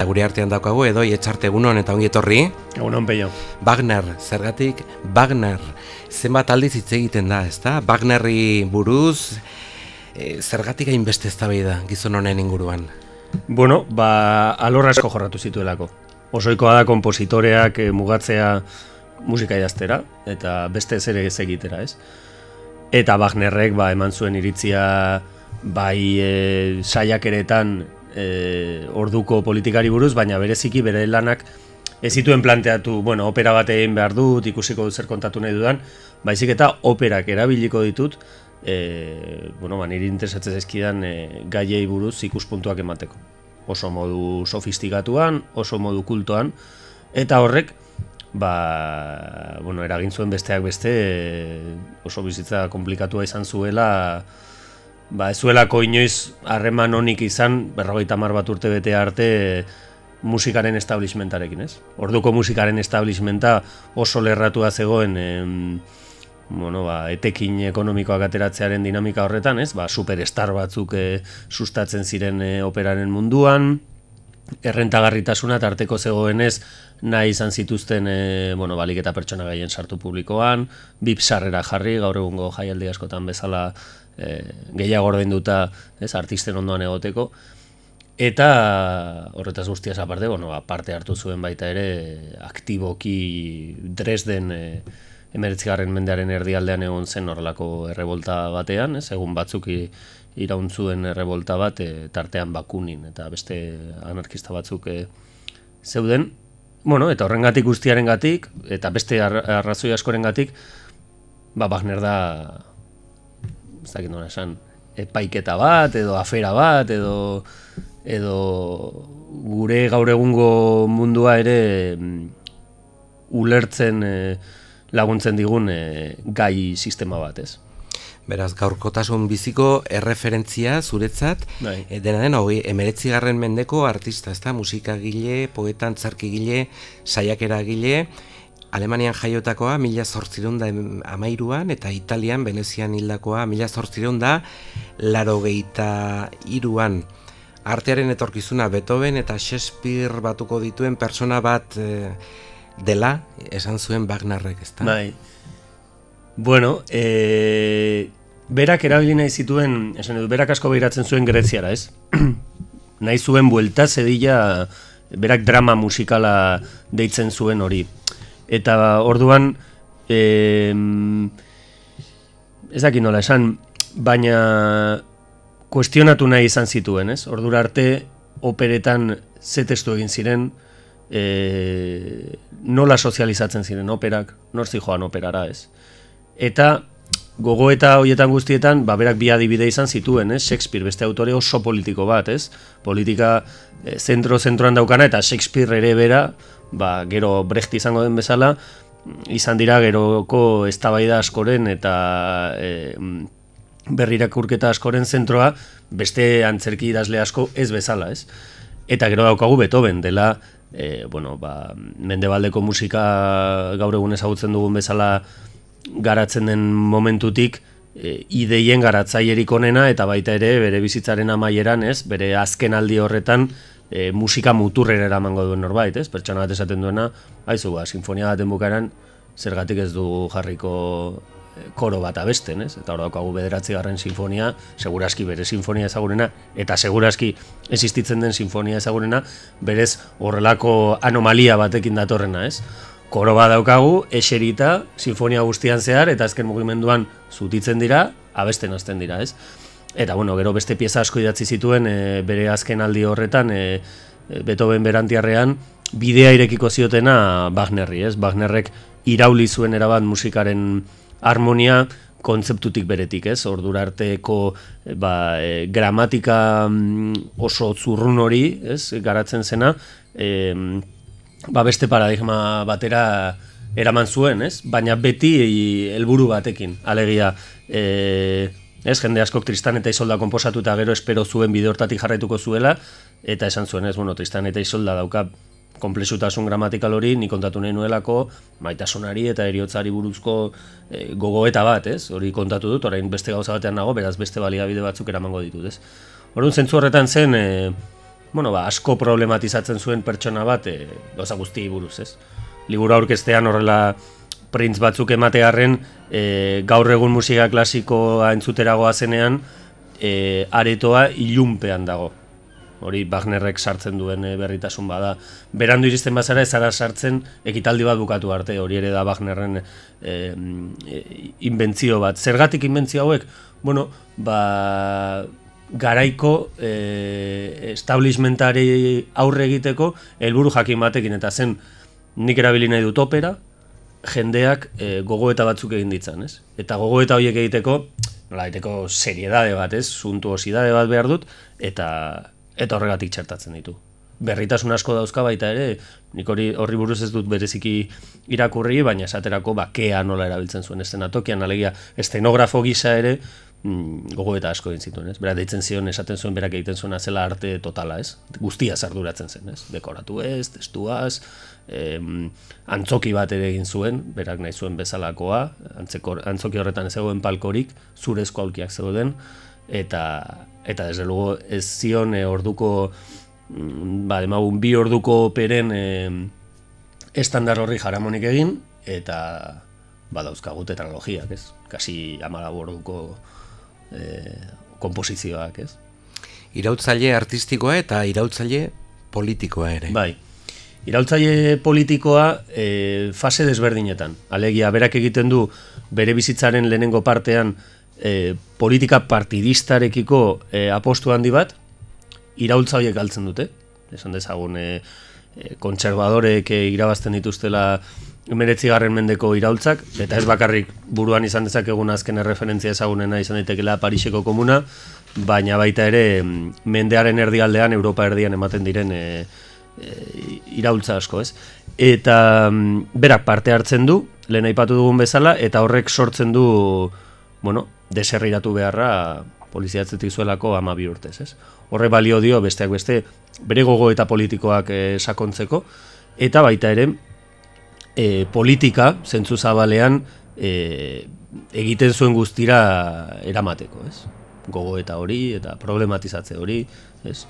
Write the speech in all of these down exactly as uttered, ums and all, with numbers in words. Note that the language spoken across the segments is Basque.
Eta gure artean daukagu edo etxarte egunon eta ongi etorri. Egunon peio. Wagner, zergatik Wagner. Zenbat aldiz hitz egiten da, ezta? Wagnerri buruz, e, zergatik hainbeste eztabaida gizon honen inguruan. Bueno, ba, alor asko jorratu zituelako. Osoikoa da konpositoreak e, mugatzea musika idaztera, eta beste zer ez egitera, ez? Eta Wagnerrek ba, eman zuen iritzia bai e, saiakeretan e, orduko politikari buruz, baina bereziki bere lanak ez zituen planteatu, bueno, opera bat egin behar dut, ikusiko dut zer kontatu nahi dudan, baizik eta operak erabiliko ditut, e, bueno, ba, niri interesatzen ezkidan e, gaiei buruz ikuspuntuak emateko. Oso modu sofistikatuan, oso modu kultoan, eta horrek, ba, bueno, eragin zuen besteak beste, e, oso bizitza komplikatua izan zuela, ba, ez zuelako inoiz harreman onik izan, berrogeita hamar bat urte bete arte, musikaren establishmentarekin, ez? Orduko musikaren establishmenta oso lerratua zegoen em, bueno, ba, etekin ekonomikoak ateratzearen dinamika horretan, ez? Ba, superstar batzuk e, sustatzen ziren e, operaren munduan, errentagarritasuna tarteko zegoenez nahi izan zituzten e, bueno, balik eta pertsona gaien sartu publikoan, bip sarrera jarri, gaur egungo jaialdi askotan bezala e, gehiago ordainduta, ez, artisten ondoan egoteko. Eta horretaz guztiaz aparte, bueno, parte hartu zuen baita ere aktiboki Dresden e, emeretzigarren mendearen erdialdean egon zen horrelako errebolta batean, ez, egun batzuk iraun zuen errebolta bat e, tartean Bakunin eta beste anarkista batzuk e, zeuden. Bueno, eta horrengatik guztiarengatik eta beste arrazoi askorengatik, ba Wagner da, ez dakit nola esan, epaiketa bat edo afera bat edo edo gure gaur egungo mundua ere ulertzen e, laguntzen digun e, gai sistema bat, ez? Beraz, gaurkotasun biziko erreferentzia zuretzat, bai. e, dena den, hogei, emeretzigarren mendeko artista, ezta? Musikagile, poeta, antzerkigile, saiakeragile, Alemanian jaiotakoa mila zortziehun eta hamairuan eta Italian, Venezian hildakoa mila zortziehun eta laurogeita hiruan. Artearen etorkizuna Beethoven eta Shakespeare batuko dituen persona bat e, dela, esan zuen Wagnerrek, ezta? Bai. Bueno, e, berak erabili nahi zituen, esan edo, berak asko behiratzen zuen Greziara, ez? Nahi zuen buelta zedila, berak drama musikala deitzen zuen hori. Eta orduan, e, ez dakit nola esan, baina kuestionatu nahi izan zituen, ez? Ordura arte, operetan ze testu egin ziren, e, nola sozializatzen ziren operak, nor zijoan operara, ez? Eta gogoeta horietan guztietan, ba, berak bi adibide izan zituen, ez? Shakespeare, beste autore oso politiko bat, ez? Politika e, zentro-zentroan daukana, eta Shakespeare ere bera, ba, gero Brecht izango den bezala, izan dira geroko eztabaida askoren eta e, berrirakurketa askoren zentroa, beste antzerki idazle asko ez bezala, ez? Eta gero daukagu Beethoven dela, e, bueno, ba, mendebaldeko musika gaur egun ezagutzen dugun bezala garatzen den momentutik, e, ideien garatzailerik onena eta baita ere bere bizitzaren amaieran, ez? Bere azken aldi horretan e, musika muturrera eramango duen norbait, ez? Pertsona bat esaten duena, haizu, ba, sinfonia baten bukaeran zergatik ez du jarriko koro bat abesten, ez? Eta hor daukagu bederatzigarren sinfonia, seguraski bere sinfonia ezagurena, eta seguraski existitzen den sinfonia ezagurena, berez horrelako anomalia batekin datorrena, ez? Koro bat daukagu, eserita, sinfonia guztian zehar, eta azken mugimenduan zutitzen dira, abesten hasten dira, ez? Eta, bueno, gero beste pieza asko idatzi zituen, e, bere azken aldi horretan, e, Beethoven berantiarrean, bidea irekiko ziotena Wagnerri, ez? Wagnerrek irauli zuen erabat musikaren harmonia kontzeptutik beretik, ez? Ordura arteko ba, e, gramatika oso zurrun hori, ez? Garatzen zena, e, ba, beste paradigma batera eraman zuen, ez? Baina beti helburu batekin, alegia, e, ez? Jende askok Tristan eta Isolda konposatu eta gero espero zuen bide hortatik jarraituko zuela, eta esan zuen, ez? Bueno, Tristan eta Isolda dauka konplexutasun gramatikal hori, ni kontatu nahi nuelako maitasunari eta heriotzari buruzko e, gogoeta bat, ez? Hori kontatu dut, orain beste gauza batean nago, beraz beste baliabide batzuk eramango ditut, ez? Orduan zentzu horretan zen, e, bueno, ba, asko problematizatzen zuen pertsona bat, e, gauza guztiei buruz, ez? Liburu aurkeztean horrela printz batzuk ematearren, e, gaur egun musika klasikoa entzuteragoa zenean, e, aretoa ilunpean dago. Hori Wagnerrek sartzen duen berritasun bada. Berandu iristen bazara ez zara sartzen ekitaldi bat bukatu arte, hori ere da Wagnerren e, inbentzio bat. Zergatik inbentzio hauek? Bueno, ba, garaiko e, establishmentari aurre egiteko helburu jakin batekin, eta zen nik erabili nahi dut opera, jendeak e, gogoeta batzuk egin ditzan, ez? Eta gogoeta horiek egiteko, nola egiteko seriedade bat, ez? Suntuosidade bat behar dut, eta eta horregatik txertatzen ditu. Berritasun asko dauzka baita ere, nik hori horri buruz ez dut bereziki irakurri, baina esaterako bakea nola erabiltzen zuen eszenatokian, alegia estenografo gisa ere mm, gogoeta asko egin zituen, ez? Berak deitzen zion, esaten zuen, berak egiten zuen zela arte totala, ez? Guztia arduratzen zen, ez? Dekoratu ez, testuaz, em, antzoki bat ere egin zuen, berak nahi zuen bezalakoa, antzeko, antzoki horretan ez zegoen palkorik, zurezko aulkiak zeuden, eta eta desde luego ez zion e, orduko ba, demagun bi orduko operen e, estandar horri jaramonik egin, eta badauzkagu tetralogiak, ez? Kasi hamalau orduko e, komposizioak, ez? Iraultzaile artistikoa eta iraultzaile politikoa ere. Bai. Iraultzaile politikoa e, fase desberdinetan. Alegia, berak egiten du bere bizitzaren lehenengo partean E, politika partidistarekiko e, apostu handi bat, iraultza horiek galtzen dute. Esan dezagun, e, e, kontserbadorek e, irabazten dituztela hemeretzigarren mendeko iraultzak, eta ez bakarrik buruan izan dezakegun azken erreferentzia ezagunena izan daitekela Pariseko komuna, baina baita ere mendearen erdialdean, Europa erdian ematen diren e, e, iraultza asko, ez? Eta m, berak parte hartzen du, lehen aipatu dugun bezala, eta horrek sortzen du, bueno, deserriratu beharra poliziatzetik zuelako hamabi urtez, ez? Horre balio dio besteak beste bere gogo eta politikoak e, sakontzeko, eta baita ere e, politika zentzu zabalean e, egiten zuen guztira eramateko, ez? Gogo eta hori eta problematizatze hori, ez?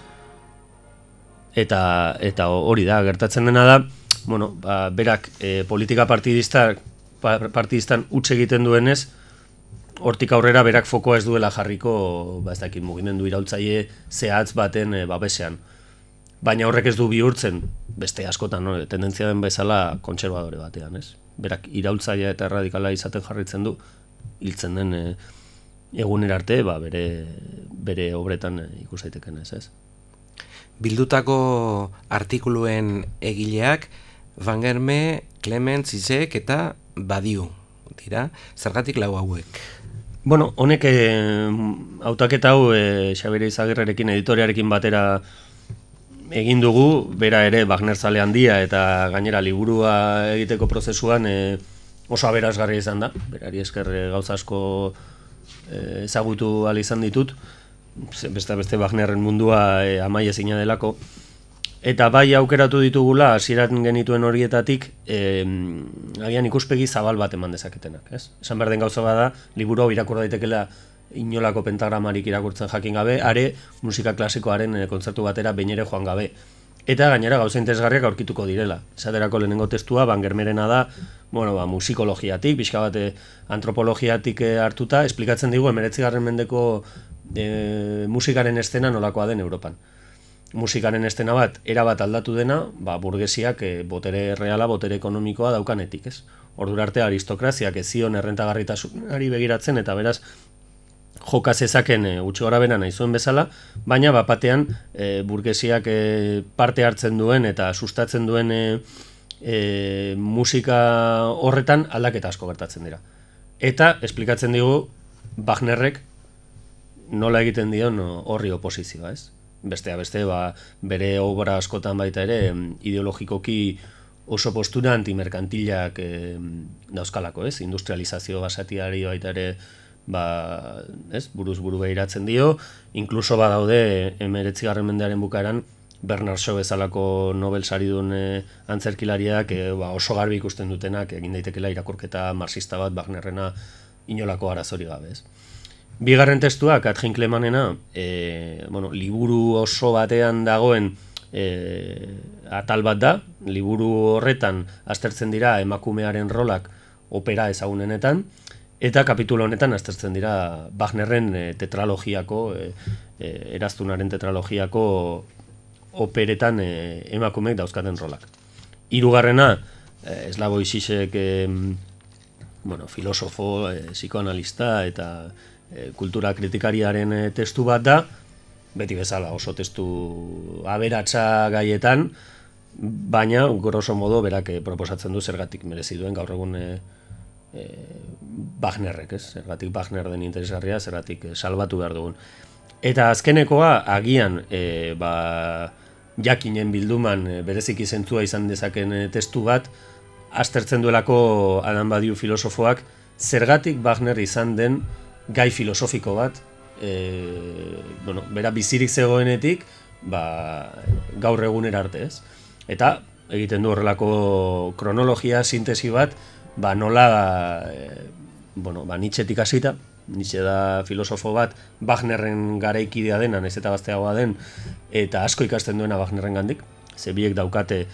Eta eta hori da, gertatzen dena da, bueno, ba, berak e, politika partidista partidistan huts egiten duenez, hortik aurrera berak fokoa ez duela jarriko, ba ez dakit, mugimendu iraultzaile zehatz baten e, babesean. Baina horrek ez du bihurtzen, beste askotan, no? Tendentzia den bezala kontserbadore batean, ez? Berak iraultzailea eta erradikala izaten jarritzen du, hiltzen den e, egunera arte, ba, bere, bere obretan e, ikus daiteken ez, ez? Bildutako artikuluen egileak, Van Germe, Clemens, Zizek eta Badiou dira, zergatik lau hauek? Bueno, honek eh, hautaketa hau eh, Xabier Izagirrerekin editoriarekin batera egin dugu, bera ere Wagner zale handia eta gainera liburua egiteko prozesuan eh, oso aberasgarria izan da, berari esker eh, gauza asko eh, ezagutu ahal izan ditut, beste beste Wagnerren mundua eh, amaia zina delako. Eta bai aukeratu ditugula, hasieran genituen horietatik, eh, agian ikuspegi zabal bat eman dezaketenak, ez? Esan behar den gauza bada, liburu hau irakur daitekela inolako pentagramarik irakurtzen jakin gabe, are musika klasikoaren e, kontzertu batera behin ere joan gabe. Eta gainera gauza interesgarriak aurkituko direla. Esaterako lehenengo testua, Van Germerena da, bueno, ba, musikologiatik, pixka bat antropologiatik e, hartuta, esplikatzen digu hemeretzigarren mendeko e, musikaren estena nolakoa den Europan. Musikaren estena bat, erabat aldatu dena, ba, burgesiak e, botere reala, botere ekonomikoa daukanetik, ez? Ordura arte aristokraziak ez zion errentagarritasunari begiratzen, eta beraz, joka zezaken e, utxe gora bera nahi zuen bezala, baina bapatean e, burgesiak e, parte hartzen duen eta sustatzen duen e, e, musika horretan aldaketa asko gertatzen dira. Eta, esplikatzen digu, Wagnerrek nola egiten dion horri oposizioa, ez? Bestea beste, ba, bere obra askotan baita ere ideologikoki oso postura antimerkantilak e, dauzkalako, ez? Industrializazio basatiari baita ere ba, ez? Buruz buru behiratzen dio, inkluso badaude hemeretzigarren mendearen bukaeran Bernard Shaw bezalako Nobel saridun e, antzerkilariak e, ba, oso garbi ikusten dutenak egin daitekela irakurketa marxista bat Wagnerrena inolako arazori gabe, ez? Bigarren testua, Katrin Klemanena, e, bueno, liburu oso batean dagoen e, atal bat da, liburu horretan aztertzen dira emakumearen rolak opera ezagunenetan, eta kapitulo honetan aztertzen dira Wagnerren e, tetralogiako, e, e, eraztunaren tetralogiako operetan e, emakumeek dauzkaten rolak. Hirugarrena, e, Slavoj Žižek, e, bueno, filosofo, e, psikoanalista eta e, kultura kritikariaren e, testu bat da, beti bezala oso testu aberatsa gaietan, baina grosso modo berak e, proposatzen du zergatik merezi duen gaur egun e, e, Wagnerrek, ez? Zergatik Wagner den interesgarria, zergatik e, salbatu behar dugun. Eta azkenekoa agian e, ba, jakinen bilduman e, bereziki zentzua izan dezaken e, testu bat, aztertzen duelako Adam Badiou filosofoak zergatik Wagner izan den gai filosofiko bat, e, bueno, bera bizirik zegoenetik, ba, gaur egunera arte, ez? Eta egiten du horrelako kronologia, sintesi bat, ba, nola, e, bueno, ba, Nietzschetik hasita, Nietzsche da filosofo bat, Wagnerren garaikidea dena, nahiz eta gazteagoa den, eta asko ikasten duena Wagnerren gandik, ze biek daukate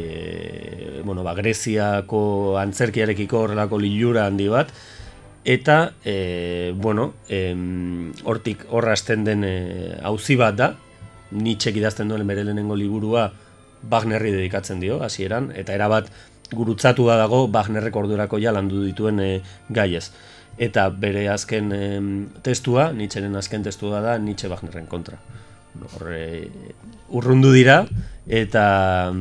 E, bueno, ba, Greziako antzerkiarekiko horrelako lilura handi bat, eta e, bueno, em, hortik horra hasten den e, auzi bat da, Nietzschek idazten duen bere lehenengo liburua Wagnerri dedikatzen dio, hasieran, eta erabat gurutzatua dago Wagnerrek ordurako ja landu dituen e, gaiez. Eta bere azken e, testua, Nietzscheren azken testua da Nietzsche Wagnerren kontra. Horre, urrundu dira, eta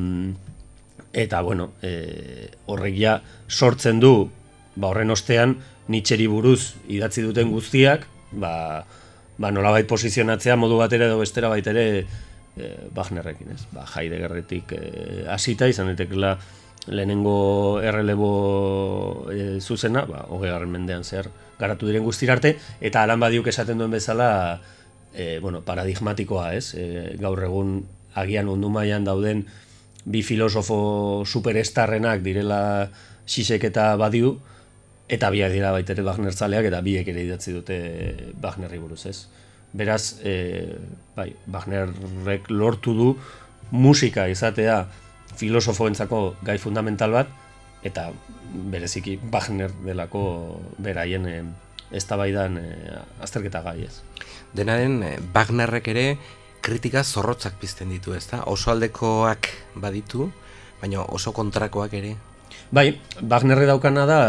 Eta, bueno, e, horrek ja sortzen du, ba, horren ostean, Nietzscheri buruz idatzi duten guztiak, ba, ba nolabait posizionatzea modu batera edo bestera baitere e, Wagnerrekin, ez? Ba, Heideggerretik e, hasita izan daitekeela lehenengo errelebo e, zuzena, ba, hogeigarren mendean zer garatu diren guztira arte, eta Alan Badiuk esaten duen bezala, e, bueno, paradigmatikoa, ez? E, gaur egun agian mundu mailan dauden bi filosofo superestarrenak direla Žižek eta Badiou, eta biak dira baitere Wagner zaleak, eta biek ere idatzi dute Wagnerri buruz, ez? Beraz, e, bai, Wagnerrek lortu du musika izatea filosofoentzako gai fundamental bat, eta bereziki Wagner delako beraien e, eztabaidan e, azterketa gai, ez? Dena den, Wagnerrek ere kritika zorrotzak pizten ditu, ezta? Oso aldekoak baditu, baina oso kontrakoak ere. Bai, Wagnerre daukana da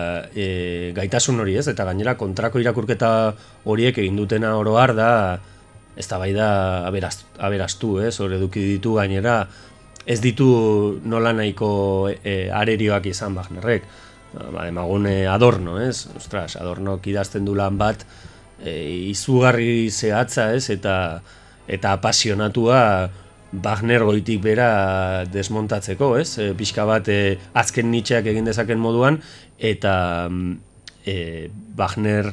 e, gaitasun hori, ez? Eta gainera kontrako irakurketa horiek egin dutena oro har da eztabaida aberaztu, aberastu, ez? Hor eduki ditu gainera ez ditu nola nahiko e, arerioak izan Wagnerrek. Ba, emagun e, Adorno, ez? Ostras, Adornok idazten du lan bat e, izugarri zehatza, ez? Eta eta apasionatua Wagner goitik bera desmontatzeko, ez? E, pixka bat e, azken Nietzscheak egin dezaken moduan, eta e, Wagner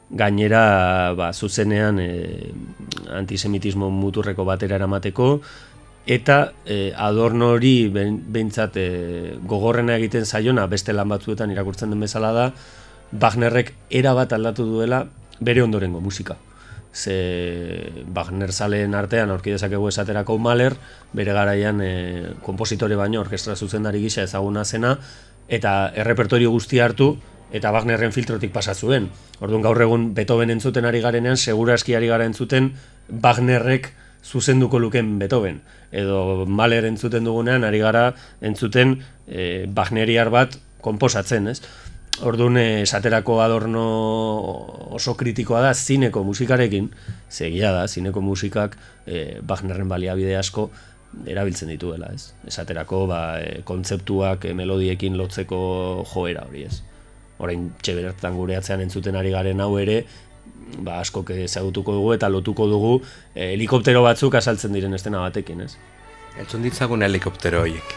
gainera ba, zuzenean e, antisemitismo muturreko batera eramateko, eta e, Adorno hori behintzat e, gogorrena egiten zaiona, beste lan batzuetan irakurtzen den bezala da, Wagnerrek erabat aldatu duela bere ondorengo musika. Ze Wagner zaleen artean aurki dezakegu esaterako Mahler, bere garaian e, konpositore baino orkestra zuzendari gisa ezaguna zena, eta errepertorio guztia hartu, eta Wagnerren filtrotik pasa zuen. Orduan gaur egun Beethoven entzuten ari garenean, seguraski ari gara entzuten Wagnerrek zuzenduko luken Beethoven. Edo Mahler entzuten dugunean, ari gara entzuten e, Wagneriar bat konposatzen, ez? Orduan, esaterako Adorno oso kritikoa da zineko musikarekin, segia da, zineko musikak e, Wagnerren baliabide asko erabiltzen dituela, ez? Esaterako, ba, e, kontzeptuak e, melodiekin lotzeko joera hori, ez? Orain txebertan gure atzean entzuten ari garen hau ere, ba, askok ezagutuko dugu eta lotuko dugu e, helikoptero batzuk azaltzen diren estena batekin, ez? Entzun ditzagun helikoptero horiek.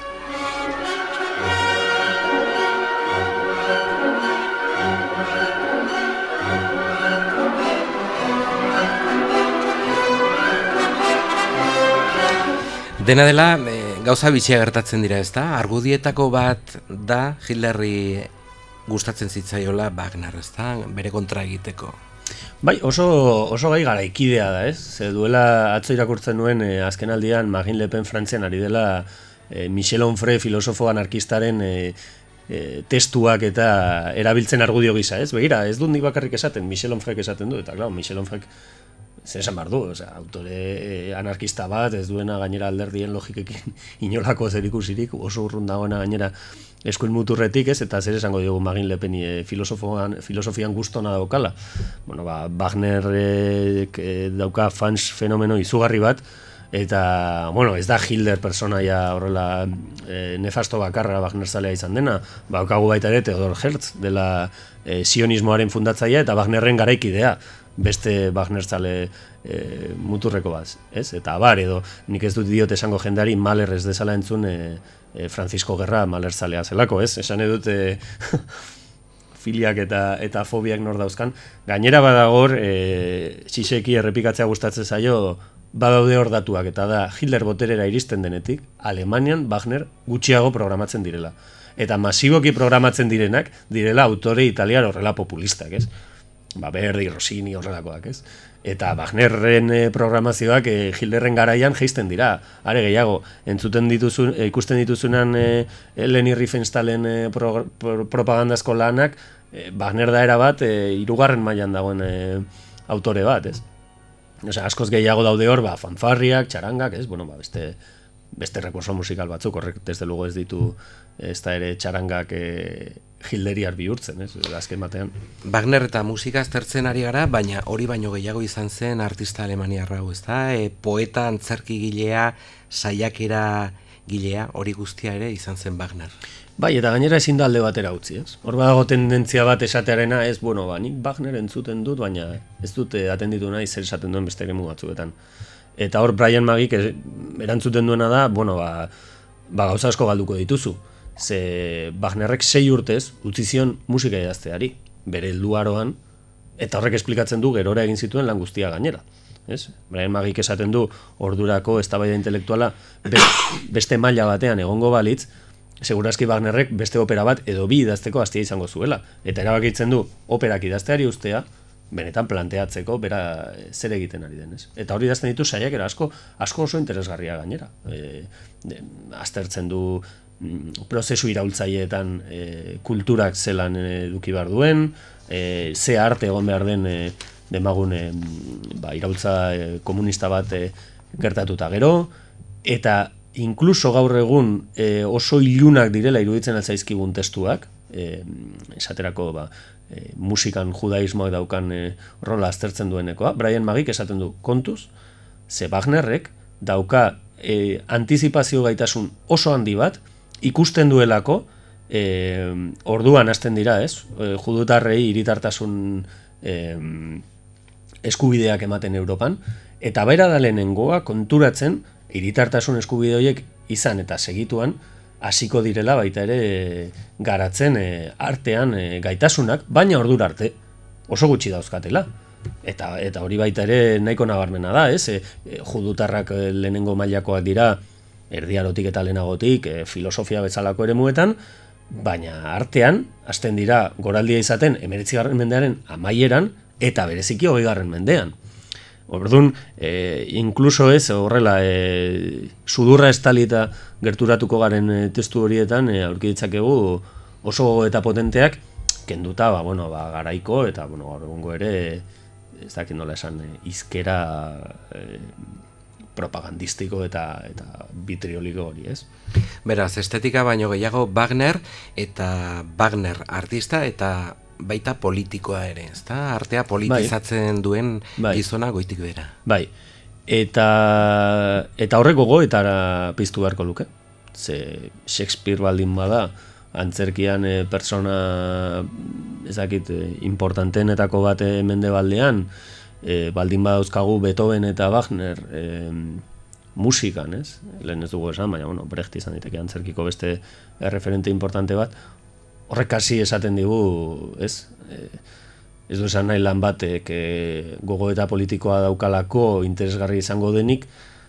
Dena dela, e, gauza bitxia gertatzen dira, ezta? Argudietako bat da Hitlerri gustatzen zitzaiola Wagner, ezta? Bere kontra egiteko. Bai, oso, oso gai garaikidea da, ez? Ze duela atzo irakurtzen nuen e, azken aldian Marine Le Pen Frantzian ari dela e, Michel Onfray filosofo anarkistaren e, e, testuak eta erabiltzen argudio gisa, ez? Begira, ez dut nik bakarrik esaten, Michel Onfray esaten du, eta klar, Michel Onfray zer esan behar du, osea, autore anarkista bat, ez duena gainera alderdien logikekin inolako zerikusirik, oso urrun dagoena gainera eskuin muturretik, ez, eta zer esango diogu Marine Le Pen e, filosofoan, filosofian gustona daukala. Bueno, ba, Wagner e, dauka fans fenomeno izugarri bat, eta, bueno, ez da Hitler personaia horrela e, nefasto bakarra Wagner zalea izan dena, baukagu baita ere Theodor Herz dela e, sionismoaren fundatzailea eta Wagnerren garaikidea, beste Wagner zale e, muturreko bat, ez? Eta abar, edo nik ez dut diot esango jendeari Mahler ez dezala entzun e, e, Francisco Guerra Mahler zalea zelako, ez? Esan edut e, filiak eta, eta fobiak nor dauzkan. Gainera badagor, e, xixeki errepikatzea gustatzen zaio, badaude hor datuak, eta da Hitler boterera iristen denetik, Alemanian Wagner gutxiago programatzen direla. Eta masiboki programatzen direnak, direla autore italiar horrela populistak, ez? Ba, Verdi, Rossini horrelakoak, ez? Eta Wagnerren eh, programazioak eh, Hitlerren garaian jeisten dira. Are gehiago, entzuten dituzun, eh, ikusten dituzunan eh, Leni Riefenstahlen eh, pro, pro, propagandazko lanak, eh, Wagner da era bat, eh, hirugarren mailan dagoen eh, autore bat, ez? Osea, askoz gehiago daude hor, ba, fanfarriak, txarangak, ez? Bueno, ba, beste beste rekurso musikal batzuk, horrek desde luego ez ditu ez da ere txarangak eh, Hilderiar bihurtzen, ez, azken batean. Wagner eta musika aztertzen ari gara, baina hori baino gehiago izan zen artista alemaniarra hau, ez da? E, poeta, antzerki gilea, saiakera gilea, hori guztia ere izan zen Wagner. Bai, eta gainera ezin da alde batera utzi, ez? Hor badago tendentzia bat esatearena, ez, bueno, ba, nik Wagner entzuten dut, baina ez dute atenditu nahi zer esaten duen beste eremu batzuetan. Eta hor Brian Magik erantzuten duena da, bueno, ba, ba gauza asko galduko dituzu. Ze Wagnerrek sei urtez utzi zion musika idazteari, bere helduaroan, eta horrek esplikatzen du gerora egin zituen lan guztia gainera. Ez? Brian Magik esaten du ordurako eztabaida intelektuala beste maila batean egongo balitz, segurazki Wagnerrek beste opera bat edo bi idazteko hastia izango zuela. Eta erabakitzen du operak idazteari ustea, benetan planteatzeko bera zer egiten ari denez. Eta hori idazten ditu saiakera asko, asko oso interesgarria gainera. E, de, aztertzen du mm, prozesu iraultzaileetan e, kulturak zelan eduki behar duen, e, ze arte egon behar den e, demagun e, ba, iraultza e, komunista bat e, gertatuta gero, eta inkluso gaur egun e, oso ilunak direla iruditzen altzaizkigun testuak, e, esaterako ba, E, musikan judaismoak daukan e, rola aztertzen duenekoa. Brian Magik esaten du kontuz, ze Wagnerrek dauka e, antizipazio gaitasun oso handi bat, ikusten duelako, e, orduan hasten dira, ez? E, judutarrei hiritartasun e, eskubideak ematen Europan, eta bera da lehenengoa konturatzen hiritartasun eskubide horiek izan eta segituan, hasiko direla baita ere garatzen e, artean e, gaitasunak, baina ordura arte oso gutxi dauzkatela. Eta, eta hori baita ere nahiko nabarmena da, ez? E, e, judutarrak e, lehenengo mailakoak dira, erdiarotik eta lehenagotik, e, filosofia bezalako eremuetan, baina artean, hasten dira goraldia izaten hemeretzigarren mendearen amaieran, eta bereziki hogeigarren mendean. Orduan, e, inkluso ez, horrela, e, sudurra estalita gerturatuko garen e, testu horietan, e, aurki ditzakegu oso eta potenteak, kenduta, ba, bueno, ba, garaiko, eta, bueno, gaur egungo ere, ez dakit nola esan, e, izkera e, propagandistiko eta, eta vitrioliko hori, ez? Beraz, estetika baino gehiago Wagner, eta Wagner artista, eta baita politikoa ere, ezta? Artea politizatzen bai. duen bai. Gizona goitik bera. Bai. Eta eta horrek gogoetara piztu beharko luke. Ze Shakespeare baldin bada antzerkian e, persona ezakit e, importantenetako bat mendebaldean, e, baldin badauzkagu Beethoven eta Wagner e, musikan, ez? Lehen ez dugu esan, baina bueno, Brecht izan diteke antzerkiko beste referente importante bat. Horrek hasi esaten digu, ez? E, ez du esan nahi lan batek e, gogoeta politikoa daukalako interesgarri izango denik,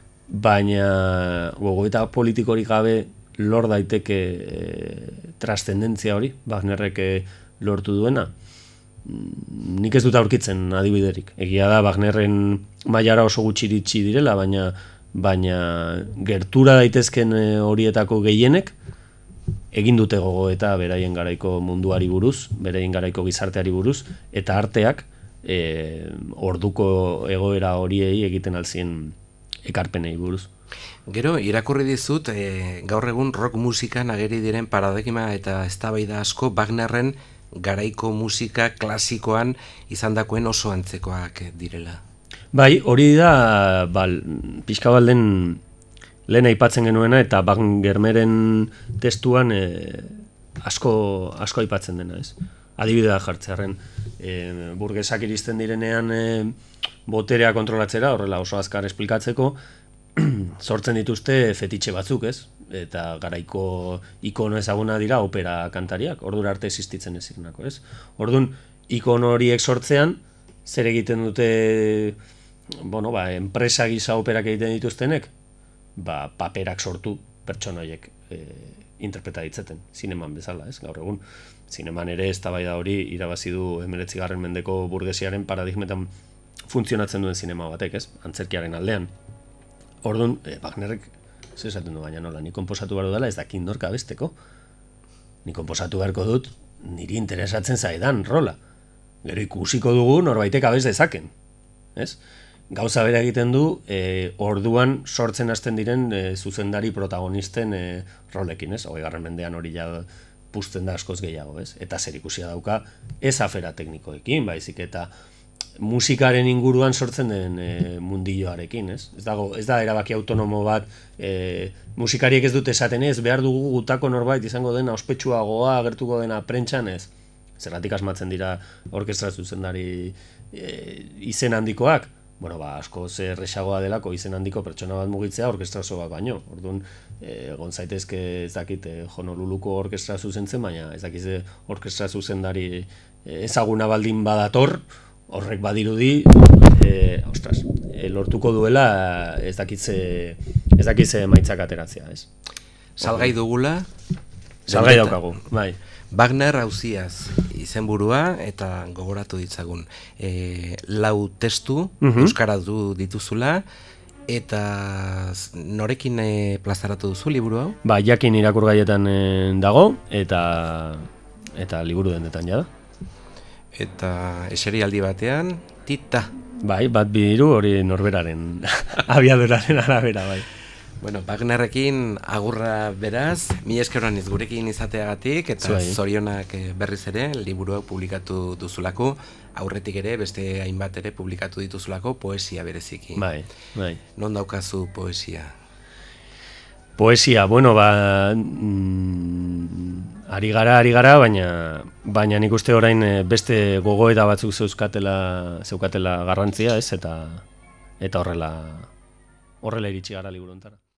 baina gogoeta politikorik gabe lor daiteke e, trascendentzia hori, Wagnerrek e, lortu duena. nik ez dut aurkitzen adibiderik. Egia da, Wagnerren mailara oso gutxi iritsi direla, baina baina gertura daitezken horietako gehienek egin dute gogoeta beraien garaiko munduari buruz, beraien garaiko gizarteari buruz, eta arteak e, orduko egoera horiei egiten alzien ekarpenei buruz. Gero, irakurri dizut, e, gaur egun rock musikan ageri diren paradigma eta eztabaida asko Wagnerren garaiko musika klasikoan izandakoen oso antzekoak direla. Bai, hori da, bal, pixka balden lehen aipatzen genuena eta Wagnerren testuan e, asko, asko aipatzen dena, ez? Adibidea jartzearen, e, burgesak iristen direnean e, boterea kontrolatzera, horrela oso azkar esplikatzeko, sortzen dituzte fetitxe batzuk, ez? Eta garaiko ikono ezaguna dira opera kantariak, ordura arte existitzen ez zirenako, ez? Ordun ikono horiek sortzean, zer egiten dute, bueno, ba, enpresa gisa operak egiten dituztenek, ba, paperak sortu pertsona horiek e, interpreta ditzeten, zineman bezala, ez? Gaur egun, zineman ere eztabaida hori irabazi du hemeretzigarren mendeko burgesiaren paradigmetan funtzionatzen duen zinema batek, ez? Antzerkiaren aldean. Orduan, eh, Wagnerrek, zer esaten du baina nola, ni konposatu behar dela ez dakit norka besteko. Ni konposatu beharko dut, niri interesatzen zaidan rola. Gero ikusiko dugu norbaitek abez dezaken. Ez? Gauza bera egiten du, eh, orduan sortzen hasten diren eh, zuzendari protagonisten eh, rolekin, ez? Hogeigarren mendean hori ja puzten da askoz gehiago, ez? Eta zer ikusia dauka ez afera teknikoekin, baizik eta musikaren inguruan sortzen den e, mundilloarekin, ez? Ez dago, ez da erabaki autonomo bat, e, musikariek ez dute esaten ez, behar dugu gutako norbait izango dena ospetsuagoa, agertuko dena prentxan, ez? Zergatik asmatzen dira orkestra zuzendari e, izen handikoak? Bueno, ba, asko zer erresagoa delako izen handiko pertsona bat mugitzea orkestra oso bat baino. Orduan, egon zaitezke ez dakit e, Honoluluko orkestra zuzentzen, baina ez dakit orkestra zuzendari ezaguna baldin badator, horrek badirudi, e, ostras, e, lortuko duela ez dakitze, ez dakitze maitzak ateratzea, ez? Salgai dugula? Salgai daukagu, bai. Wagner auziaz izenburua eta gogoratu ditzagun. E, lau testu, uh-huh. euskaratu dituzula, eta norekin e, plazaratu duzu liburu hau? Ba, jakin irakurgaietan e, dago, eta, eta liburu dendetan jada. Eta eserialdi batean, tita. Bai, bat bidiru hori norberaren abiaduraren arabera, bai. Bueno, Wagnerrekin agurra beraz, mi eskeroan iz gurekin izateagatik, eta Zuai. Zorionak berriz ere, liburu hau publikatu duzulako, aurretik ere, beste hainbat ere publikatu dituzulako, poesia bereziki. Bai, bai. Non daukazu poesia? Poesia, bueno, ba... Mm, ari gara, ari gara, baina, baina nik uste orain beste gogoeta batzuk zeukatela, zeukatela garrantzia, ez? Eta, eta horrela, horrela iritsi gara liburu hontara.